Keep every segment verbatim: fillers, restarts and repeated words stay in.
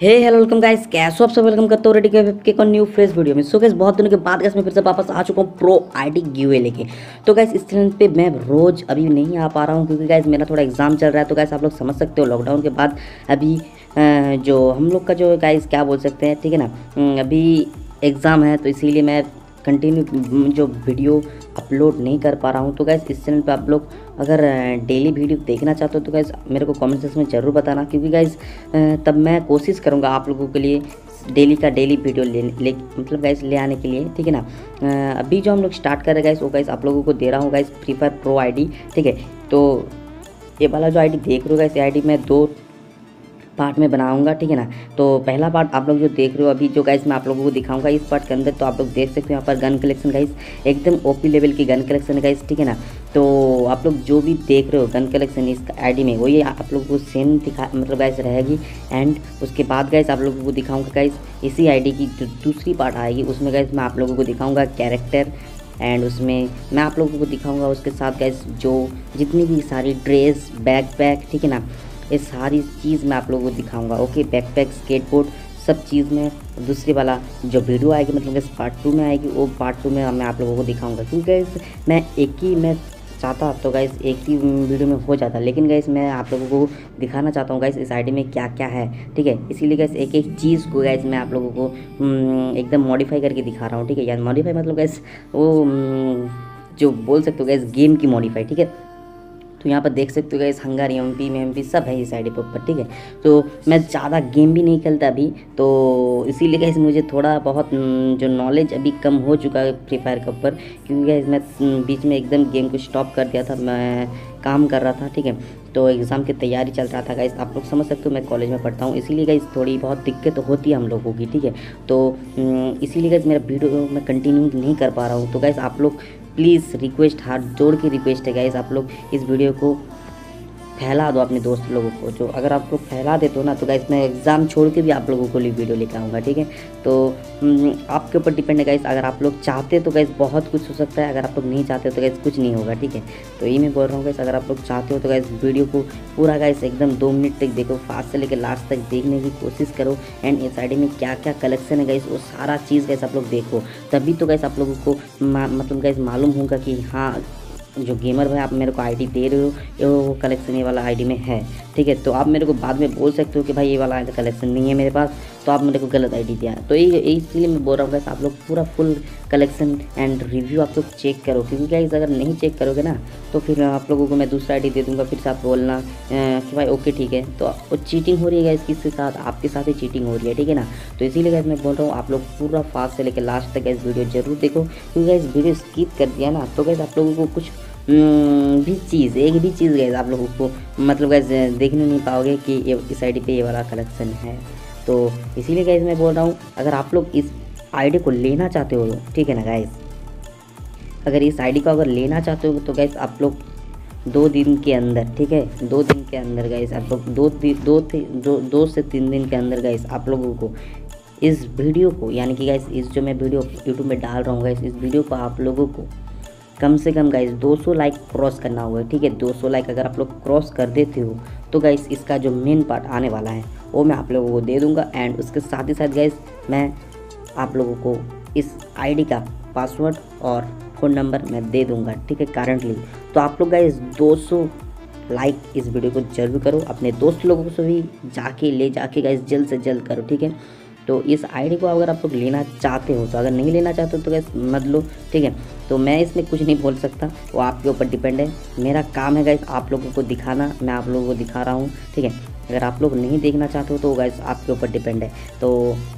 हे hello welcome guys, कैसे हो आप सब। वेलकम करते हो रेडी के को न्यू फ्रेश वीडियो में। सो गाइस बहुत दिनों के बाद गाइस मैं फिर से वापस आ चुका हूँ प्रो आईडी गिवे लेके। तो गाइस इस चैनल पे मैं रोज अभी नहीं आ पा रहा हूँ क्योंकि गाइस मेरा थोड़ा एग्जाम चल रहा है। तो गाइस आप लोग समझ सकते हो लॉकडाउन के बाद अभी अ, जो हम लोग का जो गाइस क्या बोल सकते हैं, ठीक है ना, अम, अभी एग्ज़ाम है तो इसीलिए मैं कंटिन्यू जो वीडियो अपलोड नहीं कर पा रहा हूँ। तो गाइस इस चैनल पे आप लोग अगर डेली वीडियो देखना चाहते हो तो गाइस मेरे को कमेंट सेक्शन में ज़रूर बताना, क्योंकि गाइस तब मैं कोशिश करूँगा आप लोगों के लिए डेली का डेली वीडियो ले, ले मतलब गाइस ले आने के लिए, ठीक है ना। अ, अभी जो हम लोग स्टार्ट कर रहे हैं गाइस वो गाइस आप लोगों को दे रहा हूँ guys free fire pro ID, ठीक है। तो ये वाला जो आईडी देख रहे हो गाइस, ये आईडी मैं दो पार्ट में बनाऊंगा, ठीक है ना। तो पहला पार्ट आप लोग जो देख रहे हो अभी जो गाइस मैं आप लोगों को दिखाऊंगा इस पार्ट के अंदर, तो आप लोग देख सकते हो यहाँ पर गन कलेक्शन गाइस, एकदम ओपी लेवल की गन कलेक्शन है गाइस, ठीक है ना। तो आप लोग जो भी देख रहे हो गन कलेक्शन इस आईडी में वही आप लोगों को सेम दिखा मतलब गाइस रहेगी। एंड उसके बाद गाइस आप लोगों को दिखाऊंगा गाइस इसी आईडी की जो दूसरी पार्ट आएगी उसमें गाइस मैं आप लोगों को दिखाऊंगा कैरेक्टर, एंड उसमें मैं आप लोगों को दिखाऊंगा उसके साथ गाइस जो जितनी भी सारी ड्रेस बैकपैक, ठीक है ना, ये सारी चीज़ मैं आप लोगों को दिखाऊंगा। ओके, बैकपैक स्केटबोर्ड सब चीज़ में दूसरी वाला जो वीडियो आएगी मतलब इस पार्ट टू में आएगी, वो पार्ट टू में मैं आप लोगों को दिखाऊंगा। क्योंकि गाइस मैं एक ही मैं चाहता तो गाइस एक ही वीडियो में हो जाता, लेकिन गाइस मैं आप लोगों को दिखाना चाहता हूँ गाइस इस आईडी में क्या क्या है, ठीक है। इसीलिए गाइस एक एक चीज़ को गाइस मैं आप लोगों को एकदम मॉडिफाई करके दिखा रहा हूँ, ठीक है। यार मॉडिफाई मतलब गाइस वो जो बोल सकते हो गाइस गेम की मॉडिफाई, ठीक है। तो यहाँ पर देख सकते हो गाइस हंगारी एमपी में एमपी सब है इस आईडी पे ऊपर, ठीक है। तो मैं ज़्यादा गेम भी नहीं खेलता अभी, तो इसीलिए गाइस मुझे थोड़ा बहुत जो नॉलेज अभी कम हो चुका है फ्री फायर के ऊपर, क्योंकि गाइस मैं बीच में एकदम गेम को स्टॉप कर दिया था, मैं काम कर रहा था, ठीक है। तो एग्ज़ाम की तैयारी चल रहा था गाइस, आप लोग समझ सकते हो मैं कॉलेज में पढ़ता हूँ, इसीलिए गाइस थोड़ी बहुत दिक्कत होती है हम लोगों की, ठीक है। तो इसीलिए गाइस मेरा वीडियो मैं कंटिन्यू नहीं कर पा रहा हूँ। तो गाइस आप लोग प्लीज़ रिक्वेस्ट, हाथ जोड़ के रिक्वेस्ट है गाइस, आप लोग इस वीडियो को फैला दो अपने दोस्त लोगों को। जो अगर आप लोग फैला देते हो ना तो गाइस मैं एग्ज़ाम छोड़ के भी आप लोगों को लिए वीडियो लेकर आऊँगा, ठीक है। तो आपके ऊपर डिपेंड है गाइस, अगर आप लोग चाहते तो गाइस बहुत कुछ हो सकता है, अगर आप लोग नहीं चाहते तो गाइस कुछ नहीं होगा, ठीक है। तो यही मैं बोल रहा हूँ गाइस, अगर आप लोग चाहते हो तो गाइस वीडियो को पूरा गाइस एकदम दो मिनट तक देखो, फास्ट से लेकर लास्ट तक देखने की कोशिश करो। एंड इस आईडी में क्या क्या कलेक्शन है गाइस वो सारा चीज़ गाइस आप लोग देखो, तभी तो गाइस आप लोगों को मतलब गाइस मालूम होगा कि हाँ जो गेमर भाई आप मेरे को आईडी दे रहे हो ये वो कलेक्शन ये वाला आईडी में है, ठीक है। तो आप मेरे को बाद में बोल सकते हो कि भाई ये वाला कलेक्शन नहीं है मेरे पास, तो आप मेरे को गलत आईडी दिया। तो ये इसलिए मैं बोल रहा हूँ गाइस आप लोग पूरा फुल कलेक्शन एंड रिव्यू आप लोग चेक करो, क्योंकि गाइस अगर नहीं चेक करोगे ना तो फिर आप लोगों को मैं दूसरा आईडी दे दूँगा, फिर से आप बोलना कि भाई ओके ठीक है। तो वो चीटिंग हो रही है गाइस, किसके साथ, आपके साथ ही चीटिंग हो रही है, ठीक है ना। तो इसीलिए गाइस मैं बोल रहा हूँ आप लोग पूरा फास्ट से लेकर लास्ट तक गाइस वीडियो जरूर देखो, क्योंकि गाइस वीडियो स्किप कर दिया ना तो गाइस आप लोगों को कुछ भी चीज़ एक भी चीज़ गाइस आप लोगों को मतलब गाइस देखने नहीं पाओगे कि ये इस आईडी पे ये वाला कलेक्शन है। तो इसीलिए गाइस मैं बोल रहा हूँ अगर आप लोग इस आईडी को लेना चाहते हो, ठीक है ना गाइस, अगर इस आईडी को अगर लेना चाहते हो तो गाइस आप लोग दो दिन के अंदर, ठीक है, दो दिन के अंदर गाइस आप लोग दो दो दो दो से तीन दिन के अंदर गाइस आप लोगों को इस वीडियो को, यानी कि गाइस इस जो मैं वीडियो यूट्यूब में डाल रहा हूँ गाइस, इस वीडियो को आप लोगों को कम से कम गाइस दो सौ लाइक क्रॉस करना होगा, ठीक है। दो सौ लाइक अगर आप लोग क्रॉस कर देते हो तो गाइस इसका जो मेन पार्ट आने वाला है वो मैं आप लोगों को दे दूंगा। एंड उसके साथ ही साथ गाइस मैं आप लोगों को इस आईडी का पासवर्ड और फ़ोन नंबर मैं दे दूंगा, ठीक है, करंटली। तो आप लोग गाइस दो सौ लाइक इस वीडियो को जरूर करो, अपने दोस्त लोगों से भी जाके ले जाके गाइस जल्द से जल्द करो, ठीक है। तो इस आईडी को अगर आप लोग लेना चाहते हो तो, अगर नहीं लेना चाहते हो तो गाइस मत लो, ठीक है। तो मैं इसमें कुछ नहीं बोल सकता, वो आपके ऊपर डिपेंड है। मेरा काम है गाइस आप लोगों को दिखाना, मैं आप लोगों को दिखा रहा हूँ, ठीक है। अगर आप लोग नहीं देखना चाहते हो तो गाइस आपके ऊपर डिपेंड है। तो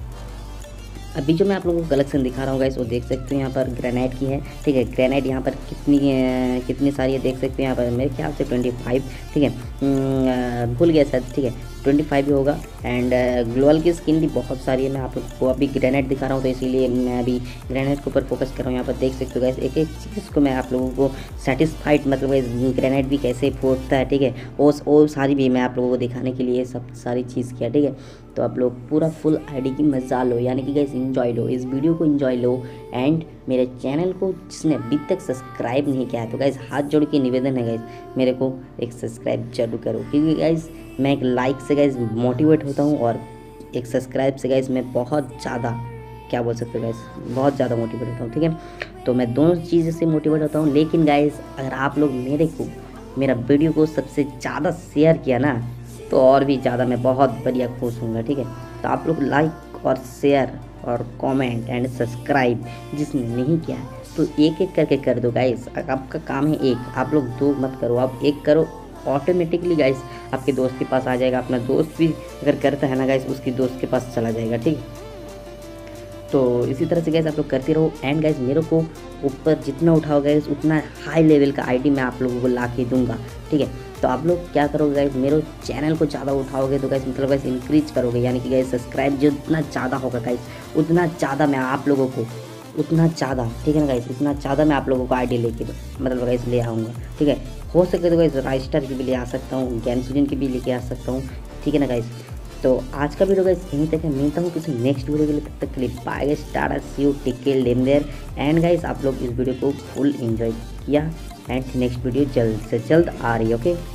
अभी जो मैं आप लोगों को कलेक्शन दिखा रहा हूँ गाइस वो देख सकते हो यहाँ पर ग्रेनाइट की है, ठीक है। ग्रेनाइट यहाँ पर कितनी कितनी सारी है देख सकते हो यहाँ पर, मेरे ख्याल से ट्वेंटी फाइव, ठीक है, भूल गया शायद, ठीक है, ट्वेंटी फाइव ही होगा। एंड ग्लोअल की स्किन भी बहुत सारी है, मैं आप लोग को अभी ग्रेनाइट दिखा रहा हूँ तो इसीलिए मैं अभी ग्रेनाइट के ऊपर फोकस कर रहा हूँ। यहाँ पर देख सकते हो गाइस एक एक चीज़ को मैं आप लोगों को सेटिस्फाइड मतलब ग्रेनाइट भी कैसे फूटता है, ठीक है, वो वो सारी भी मैं आप लोगों को दिखाने के लिए सब सारी चीज़ किया, ठीक है। तो आप लोग पूरा फुल आईडी की मजा लो, यानी कि गाइस एंजॉय लो, इस वीडियो को एंजॉय लो। एंड मेरे चैनल को जिसने अभी तक सब्सक्राइब नहीं किया है तो गाइस हाथ जोड़ के निवेदन है गाइस मेरे को एक सब्सक्राइब जरूर करो, क्योंकि गाइस मैं एक लाइक से गाइस मोटिवेट होता हूँ और एक सब्सक्राइब से गाइस मैं बहुत ज़्यादा, क्या बोल सकते हो गाइस, बहुत ज़्यादा मोटिवेट होता हूँ, ठीक है। तो मैं दोनों चीज़ से मोटिवेट होता हूँ। लेकिन गाइस अगर आप लोग मेरे को मेरा वीडियो को सबसे ज़्यादा शेयर किया ना तो और भी ज़्यादा मैं बहुत बढ़िया खुश हूँगा, ठीक है। तो आप लोग लाइक और शेयर और कमेंट एंड सब्सक्राइब जिसने नहीं किया है तो एक एक करके कर दो गाइस। आपका काम है एक, आप लोग दो मत करो, आप एक करो, ऑटोमेटिकली गाइस आपके दोस्त के पास आ जाएगा। अपना दोस्त भी अगर करता है ना गाइस उसकी दोस्त के पास चला जाएगा, ठीक है। तो इसी तरह से गाइस आप लोग करते रहो। एंड गाइस मेरे को ऊपर जितना उठाओ गाइस उतना हाई लेवल का आईडी मैं आप लोगों को ला के दूंगा, ठीक है। तो आप लोग क्या करोगे गाइस, मेरे चैनल को ज़्यादा उठाओगे तो गाइस मतलब गाइस इंक्रीज करोगे, यानी कि गाइस सब्सक्राइब जितना ज़्यादा होगा गाइस उतना ज़्यादा मैं आप लोगों को उतना ज़्यादा, ठीक है ना गाइस, उतना ज़्यादा मैं आप लोगों को आईडी लेके मतलब गाइस ले आऊँगा, ठीक है। हो सके तो गाइस राइस्टर की भी ले आ सकता हूँ, गैंसुजन की भी लेके आ सकता हूँ, ठीक है ना गाइस। तो आज का वीडियो गाइस यहीं तक है, मिलता हूँ किसी नेक्स्ट वीडियो के लिए, तब तक के लिए bye guys, tata see you, take care, लेम देयर। एंड गाइस आप लोग इस वीडियो को फुल एंजॉय किया एंड नेक्स्ट वीडियो जल्द से जल्द आ रही है, ओके।